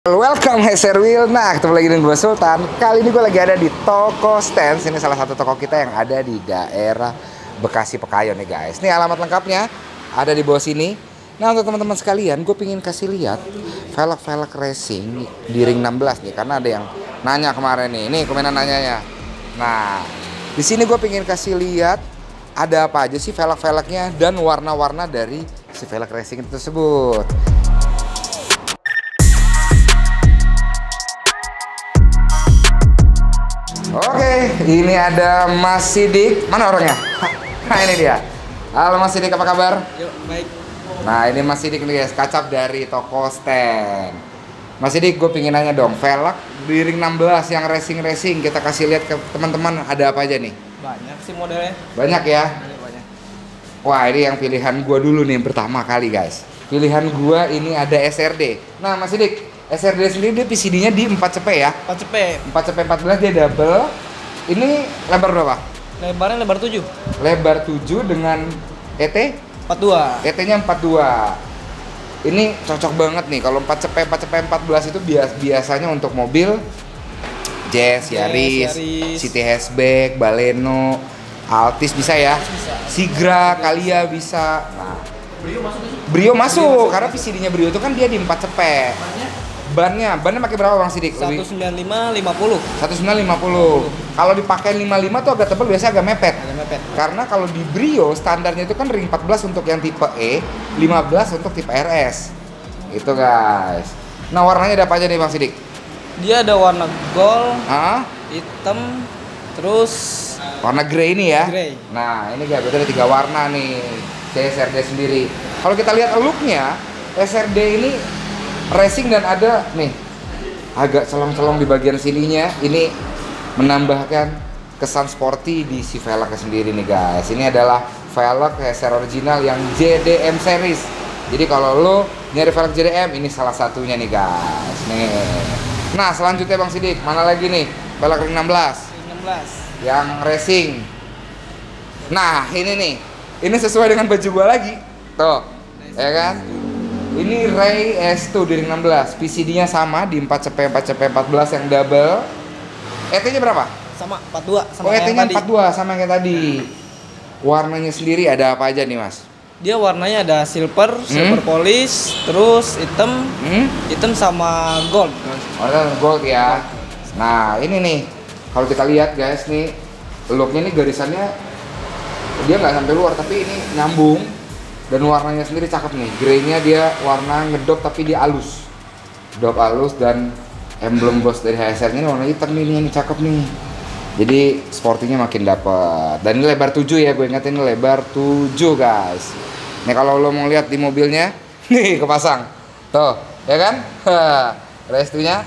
Welcome HSR Wheel. Nah, ketemu lagi dengan gue Sultan. Kali ini gue lagi ada di toko Stance. Ini salah satu toko kita yang ada di daerah Bekasi Pekayon nih guys. Ini alamat lengkapnya ada di bawah sini. Nah, untuk teman-teman sekalian, gue pengen kasih lihat velg-velg racing di ring 16 nih, karena ada yang nanya kemarin nih. Ini komenan nanyanya. Nah, di sini gue pengen kasih lihat ada apa aja sih velg-velgnya dan warna-warna dari si velg racing tersebut. Oke, ini ada Mas Sidik. Mana orangnya? Nah, ini dia. Halo Mas Sidik, apa kabar? Yuk, baik. Nah, ini Mas Sidik nih guys, kacap dari toko Stand. Mas Sidik, gue pengen nanya dong, velg di ring 16 yang racing-racing, kita kasih lihat ke teman-teman ada apa aja nih? Banyak sih modelnya. Banyak ya? Banyak. Wah, ini yang pilihan gue dulu nih, pertama kali guys. Pilihan gue ini ada SRD. Nah, Mas Sidik, SRD sendiri dia PCD-nya di 4CP ya? 4CP. 4CP 14 dia double. Ini lebar berapa? Lebarnya lebar 7. Lebar 7 dengan ET? 42. ET-nya 42. Ini cocok banget nih kalau 4CP 14 itu biasanya untuk mobil Jazz, Yaris, City Hatchback, Baleno, Altis bisa ya? Bisa. Sigra, Kalia bisa. Nah, Brio masuk karena PCD-nya Brio itu kan dia di 4CP. Bannya pakai berapa Bang Sidik? 195 50. 1950. Kalau dipakai 55 tuh agak tebal, biasanya agak mepet. Agak mepet. Karena kalau di Brio standarnya itu kan ring 14 untuk yang tipe E, 15 untuk tipe RS. Itu guys. Nah, warnanya ada apa aja nih Bang Sidik? Dia ada warna gold, Hah? hitam, terus Warna grey ini ya? Grey. Nah, ini guys, berarti ada 3 warna nih SRD sendiri. Kalau kita lihat looknya, SRD ini racing dan ada nih agak celong-celong di bagian sininya. Ini menambahkan kesan sporty di si velgnya sendiri nih guys. Ini adalah velg HSR original yang JDM series. Jadi kalau lo nyari velg JDM, ini salah satunya nih guys. Nih. Nah, selanjutnya Bang Sidik, mana lagi nih velg ring 16 16. yang racing. Nah, ini nih. Ini sesuai dengan baju gua lagi. Tuh. Ya kan? Ini Ray S2 di ring 16. PCD-nya sama di 4CP 14 yang double. ET-nya berapa? Sama 42 sama Oh, ET-nya yang tadi. 42 sama yang tadi. Warnanya sendiri ada apa aja nih, Mas? Dia warnanya ada silver polish, terus hitam, hitam sama gold. Warna gold ya. Nah, ini nih. Kalau kita lihat guys nih, looknya nih garisannya dia nggak sampai luar tapi ini nyambung. Dan warnanya sendiri cakep nih, grey-nya dia warna ngedop tapi dia halus. Dop halus dan emblem bos dari HSR-nya warna hitam nih, yang cakep nih. Jadi sportinya makin dapet. Dan ini lebar 7 ya, gue ingetin ini lebar 7 guys. Nih kalau lo mau lihat di mobilnya, nih kepasang. Tuh, ya kan? Restunya.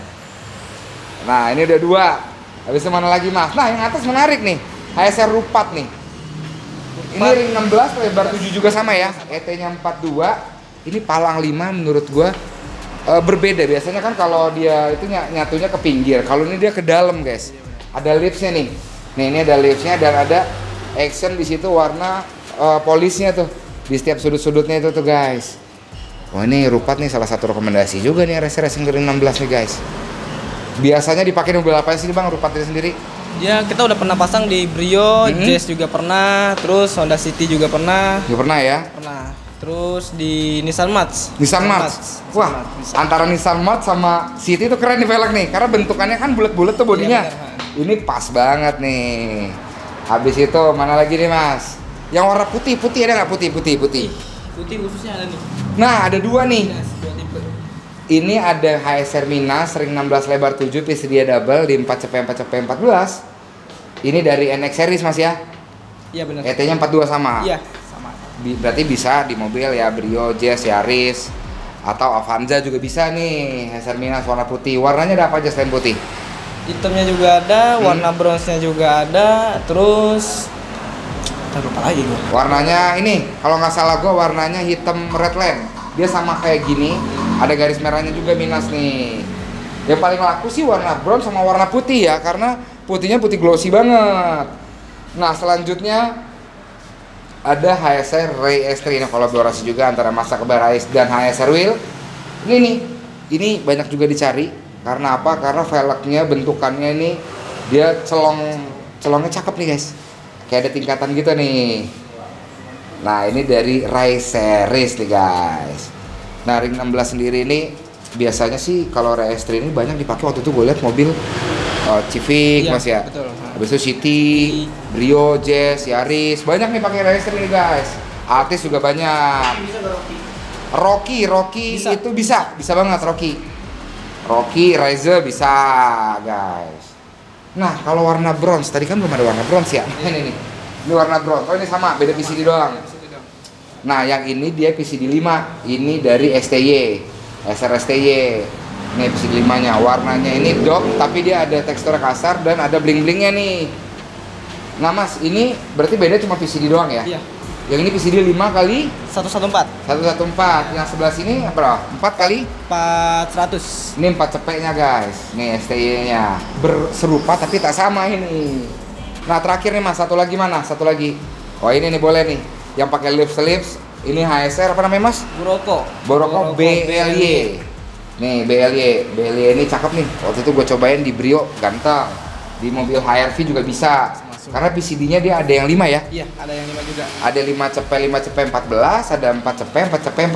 Nah, ini udah 2. Habis itu mana lagi Mas? Nah, yang atas menarik nih, HSR Rupat nih. Ini ring 16 lebar 7 juga sama ya. ET-nya 42. Ini palang 5 menurut gua berbeda. Biasanya kan kalau dia itu nyatunya ke pinggir. Kalau ini dia ke dalam, guys. Ada lipsnya nih. Nih, ini ada lipsnya dan ada action di situ warna polisnya tuh. Di setiap sudut-sudutnya itu tuh, guys. Wah, ini Rupat nih salah satu rekomendasi juga nih racing ring 16 nih, guys. Biasanya dipakai mobil apa sih, Bang, Rupat itu sendiri? Dia kita udah pernah pasang di Brio, Jazz juga pernah, terus Honda City juga pernah. Ya pernah ya? Pernah. Terus di Nissan March. Nissan March. Wah, antara Nissan March sama City itu keren nih velg nih, karena bentukannya kan bulat-bulat tuh bodinya. Iya, bener. Ini pas banget nih. Habis itu mana lagi nih Mas? Yang warna putih ada nggak putih? Putih khususnya ada nih. Nah, ada 2 nih. Dua tipe. Ini ada HSR Minas ring 16 lebar 7 PCD double di 4CP 14. Ini dari NX series Mas ya? Iya benar. ET-nya 42 sama. Iya, sama. Berarti bisa di mobil ya Brio, Jazz, Yaris atau Avanza juga bisa nih. HSR Minas warna putih. Warnanya ada apa aja selain putih? Hitamnya juga ada, warna bronze-nya juga ada, terus lupa lagi gua. Warnanya ini, kalau nggak salah gua warnanya hitam redland. Dia sama kayak gini, ada garis merahnya juga Minas nih. Yang paling laku sih warna bronze sama warna putih ya, karena putihnya putih glossy banget. Nah, selanjutnya ada HSR Ray S3. Ini kolaborasi juga antara Mazda Rais dan HSR Wheel. Ini nih, ini banyak juga dicari. Karena apa? Karena velgnya bentukannya ini dia celongnya cakep nih guys. Kayak ada tingkatan gitu nih. Nah ini dari Rai Series nih guys. Nah ring 16 sendiri ini biasanya sih kalau Rai S3 ini banyak dipakai. Waktu itu gue lihat mobil Civic mas ya. Betul. Habis itu City, Brio, Jazz, Yaris, banyak nih pakai Rai S3 nih guys. Artis juga banyak. Rocky bisa. Itu bisa banget Rocky, Rise bisa guys. Nah kalau warna bronze, tadi kan belum ada warna bronze ya. Ini warna bronze. Oh ini sama, beda PCD doang. Nah yang ini dia PCD 5, ini dari STY, SRSTY. Nih PCD 5 nya, warnanya ini dog tapi dia ada tekstur kasar dan ada bling-blingnya nih. Nah mas, ini berarti beda cuma PCD doang ya? Iya. Yang ini PCD 5 kali 114. 114. Yang sebelah sini berapa? 4 kali 400. Ini 4 cepeknya guys. Nih STY nya serupa tapi tak sama ini. Nah terakhir nih mas, satu lagi mana? Satu lagi. Oh ini nih boleh nih. Yang pakai lips. Ini HSR apa namanya mas? Boroko BLY. Nih BLY ini cakep nih. Waktu itu gue cobain di Brio, ganteng. Di mobil HRV juga bisa. Karena PCD-nya dia ada yang 5 ya? Iya, ada yang 5 juga. Ada 5 cepet 14, ada 4 cepet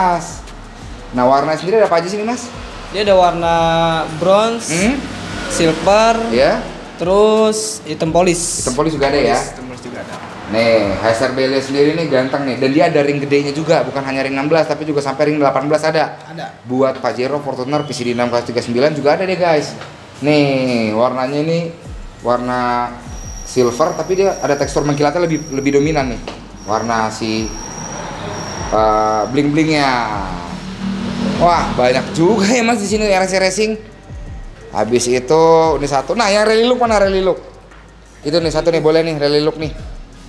14. Nah warna sendiri ada apa aja sih nih mas? Dia ada warna bronze, silver, ya. Terus hitam polis. Hitam polis juga ada ya? Hitam polis juga ada. Nih, HSR BLY sendiri nih ganteng nih. Dan dia ada ring gedenya juga, bukan hanya ring 16 tapi juga sampai ring 18 ada. Buat Pajero, Fortuner, PCD 6 kelas 39 juga ada deh guys. Nih, warnanya ini warna silver tapi dia ada tekstur mengkilatnya lebih dominan nih. Warna si bling-blingnya. Wah, banyak juga ya mas di sini RC Racing. Habis itu ini satu. Nah, yang rally look mana rally look? Itu nih satu nih, boleh nih rally look nih.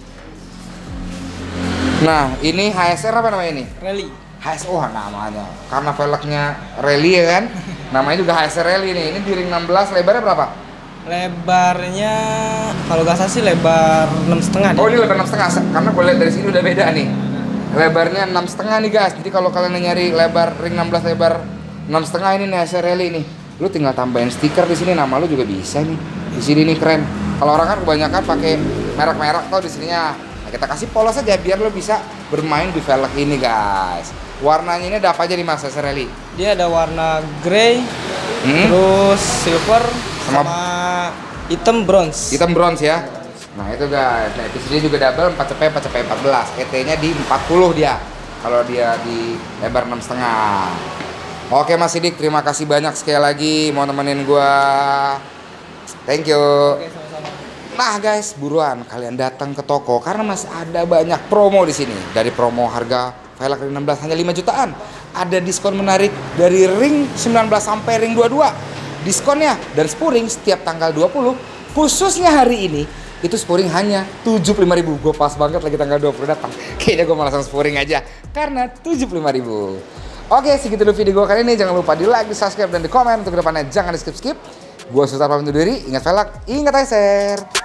Nah, ini HSR apa namanya ini? Rally. HSO namanya. Karena velgnya rally ya kan? Namanya juga HSR Rally nih. Ini di ring 16, lebarnya berapa? Lebarnya kalau gak salah sih lebar 6,5. Oh, ini lebar 6,5. Karena gue lihat dari sini udah beda nih. Lebarnya 6,5 nih guys. Jadi kalau kalian nyari lebar ring 16 lebar 6,5 ini nih HSR Rally nih. Lu tinggal tambahin stiker di sini, nama lu juga bisa nih. Di sini nih keren. Kalau orang kan kebanyakan pakai merek-merek tuh di sininya. Nah, kita kasih polos aja biar lu bisa bermain di velg ini guys. Warnanya ini ada apa aja nih mas HSR Rally? Dia ada warna grey, terus silver, sama hitam bronze. Hitam bronze ya. Nah itu guys, nah itu sendiri juga double 4 cepet 14. ET-nya di 40 dia. Kalau dia di lebar 6,5. Oke Mas Sidik, terima kasih banyak sekali lagi mau nemenin gua. Thank you. Oke, sama-sama. Nah guys, buruan kalian datang ke toko karena masih ada banyak promo di sini. Dari promo harga velg ring 16 hanya 5 jutaan. Ada diskon menarik dari ring 19 sampai ring 22. Diskonnya dan spuring setiap tanggal 20. Khususnya hari ini itu spuring hanya 75.000. Gue pas banget lagi tanggal 20 datang. Kayaknya gue mau langsung spuring aja karena 75.000. Oke, segitu dulu video gue kali ini. Jangan lupa di like, di subscribe, dan di komen. Untuk kedepannya jangan di skip-skip. Gue Sultan pamit undur diri. Ingat velg, ingat HSR.